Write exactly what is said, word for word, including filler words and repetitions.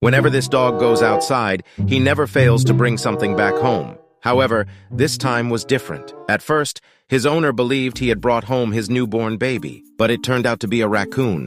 Whenever this dog goes outside, he never fails to bring something back home. However, this time was different. At first, his owner believed he had brought home his newborn baby, but it turned out to be a raccoon.